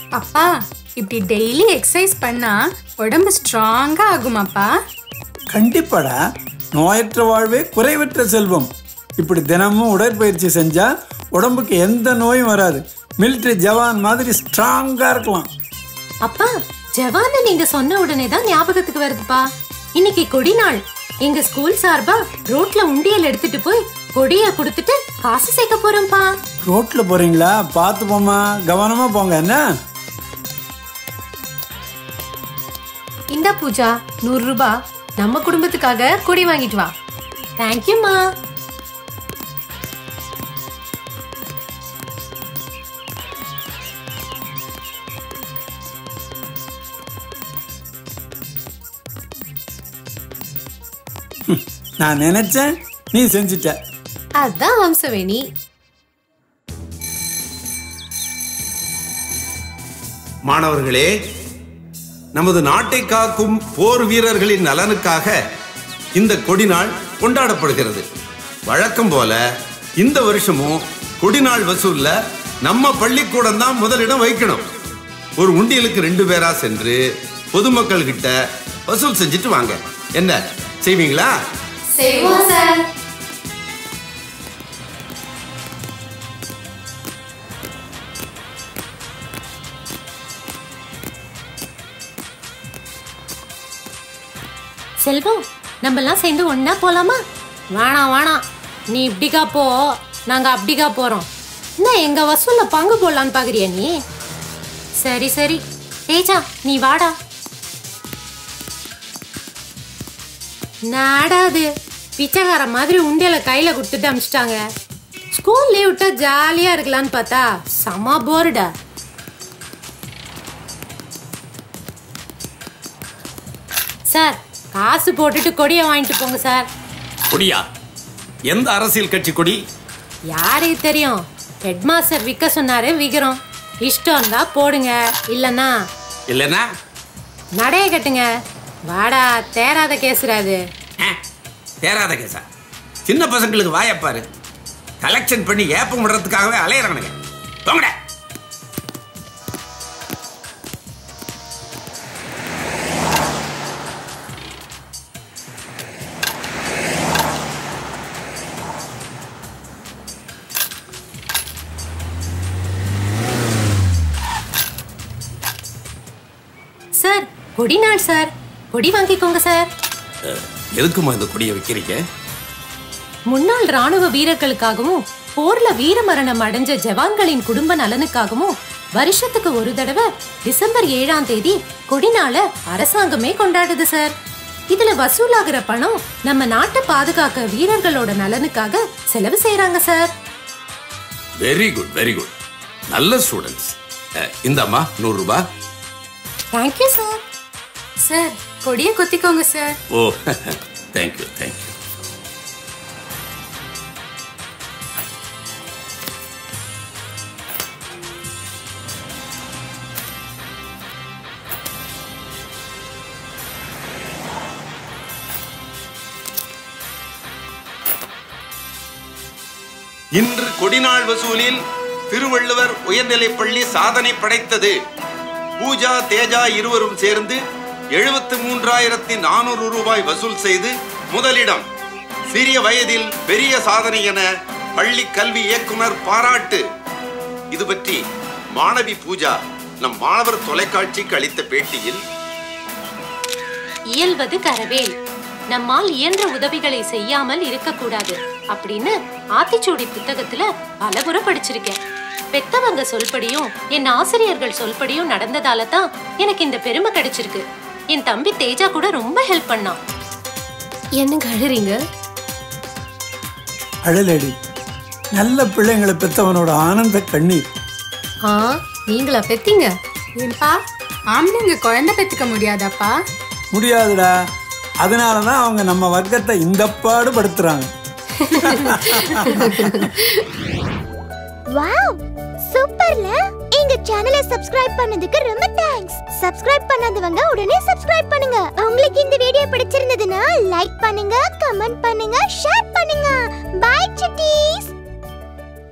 அப்பா இப்படி daily exercise பண்ணா உடம்பு ஸ்ட்ராங்கா ஆகுமாப்பா? கண்டிப்பாடா. நோயற்ற வாழ்வே குறைவற்ற செல்வம். இப்படி தினமும் உடற்பயிற்சி செஞ்சா உடம்புக்கு எந்த நோயும் வராது. மிலிட்டரி ஜவான் மாதிரி ஸ்ட்ராங்கா இருக்கலாம். அப்பா, ஜவான் நீங்க சொன்ன உடனே தான் ஞாபகத்துக்கு வருதுப்பா. இன்னைக்கு கொடி நாள். எங்க ஸ்கூல் சார்பா ரோட்ல உண்டியல் எடுத்துட்டு போய் கொடிய கொடுத்துட்டு காசு சேர்க்க போறோம்ப்பா. ரோட்ல போறீங்களா? பார்த்து போமா, கவனமா போங்க. என்ன இந்த பூஜா 100 ரூபாய் நம்ம குடும்பத்துக்காக கொடி வாங்கிட்டு வா. தேங்க்யூமா. நான் நினைச்சேன், நீ செஞ்சிட்ட. அதான் வம்சவேணி. மாணவர்களே, நமது நாட்டை காக்கும் போர் வீரர்களின் நலனுக்காக இந்த கொடிநாள் கொண்டாடப்படுகிறது. வழக்கம் போல இந்த வருஷமும் கொடிநாள் வசூல்ல நம்ம பள்ளிக்கூடம் தான் முதலிடம் வைக்கணும். ஒரு உண்டியலுக்கு 2 பேரா சென்று பொதுமக்கள் கிட்ட வசூல் செஞ்சுட்டு வாங்க. என்ன செய்வீங்களா? செய்வோம் சார். செல்வம், நம்ம எல்லாம் சேர்ந்து ஒன்னா போலாமா? வேணாம் வேணாம், நீ இப்படிக்கா போ, நாங்க அப்படிக்கா போறோம். என்ன எங்க வசூல்ல பங்கு போடலான்னு பாக்குறியா நீ? சரி சரி தேஜா, நீ வாடா. நாடாது பிச்சைக்கார மாதிரி உண்டியல கையில கொடுத்துட்டு அமிச்சிட்டாங்க. ஸ்கூல் லீவ் விட்டா ஜாலியா இருக்கலான்னு பார்த்தா செம போர்டா. சார், காசு போட்டுட்டு கொடியை வாங்கிட்டு போங்க சார். கொடியா? எந்த அரசியல் கட்சி கொடி? யாருக்கு தெரியும்? ஹெட் மாஸ்டர் விற்க சொன்னாரு, விக்கிறோம். இஷ்டம் இருந்தா போடுங்க, இல்லன்னா இல்லனா நடைய கட்டுங்க. வாடா, தேராத கேசுறாது. தேராத கேசா? சின்ன பசங்களுக்கு வாயப்பாரு. கலெக்ஷன் பண்ணி ஏப்பம் விடுறதுக்காகவே அலையறானுங்க. போங்கடா. சார், கொடி நாள் சார், கொடி வாங்கிக்கோங்க சார். எதுக்குமா இந்த கொடியை வைக்கிறீங்க? முன்னாள் ராணுவ வீரர்களுக்காகவும் போர்ல வீரமரணம் அடைஞ்ச ஜவான்களின் குடும்ப நலனுக்காகவும் வருஷத்துக்கு ஒரு தடவை டிசம்பர் 7ஆம் தேதி கொடி நாளை அரசாங்கமே கொண்டாடுது சார். இதுல வசூலாகிற பணம் நம்ம நாட்டை பாதுகாக்க வீரர்களோட நலனுக்காக செலவு செய்யறாங்க sir. Very good, very good. நல்ல ஸ்டூடண்ட்ஸ். இந்தம்மா 100 ரூபாய். Thank you sir. சார், கொடியை குத்திக்கோங்க சார். Oh, thank you thank you. இன்று கொடிநாள் வசூலில் திருவள்ளுவர் உயர்நிலைப்பள்ளி சாதனை படைத்தது. பூஜா தேஜா இருவரும் சேர்ந்து 73,400 ரூபாய் வசூல் செய்து முதலிடம். சிறிய வயதில் பெரிய சாதனை என பள்ளி கல்வி இயக்குனர் பாராட்டு. இது பற்றி மாணவி பூஜா நம் மாணவர் தொலைக்காட்சிக்கு அளித்த பேட்டியில், இயல்வது கரவேல், நம்மால் இயன்ற உதவிகளை செய்யாமல் இருக்கக்கூடாது அப்படின்னு ஆத்திச்சூடி புத்தகத்துல பலமுறை படிச்சிருக்கேன். பெத்தவங்க சொல்படியும் என் ஆசிரியர்கள் சொல்படியும் நடந்ததால தான் எனக்கு இந்த பெருமை கிடைச்சிருக்கு. என் தம்பி தேஜா கூட ரொம்ப ஹெல்ப் பண்ணான். என்னங்க அழறீங்க? அழலடி, நல்ல பிள்ளைங்களை பெத்தவனோட ஆனந்த கண்ணீர். நீங்களா பெத்தீங்க? ஏன்பா, ஆம்பளைங்க குழந்தை பெத்துக்க முடியாதாப்பா? முடியாதுடா. அதனாலதான் அவங்க நம்ம வர்க்கத்தை இந்த பாடு படுத்துறாங்க. வாவ், சூப்பர்ல. எங்க சேனலை சப்ஸ்கிரைப் பண்ணதுக்கு ரொம்ப தேங்க்ஸ். சப்ஸ்கிரைப் பண்ணாதவங்க உடனே சப்ஸ்கிரைப் பண்ணுங்க. உங்களுக்கு இந்த வீடியோ பிடிச்சிருந்ததுன்னா லைக் பண்ணுங்க, கமெண்ட் பண்ணுங்க, ஷேர் பண்ணுங்க. Bye city.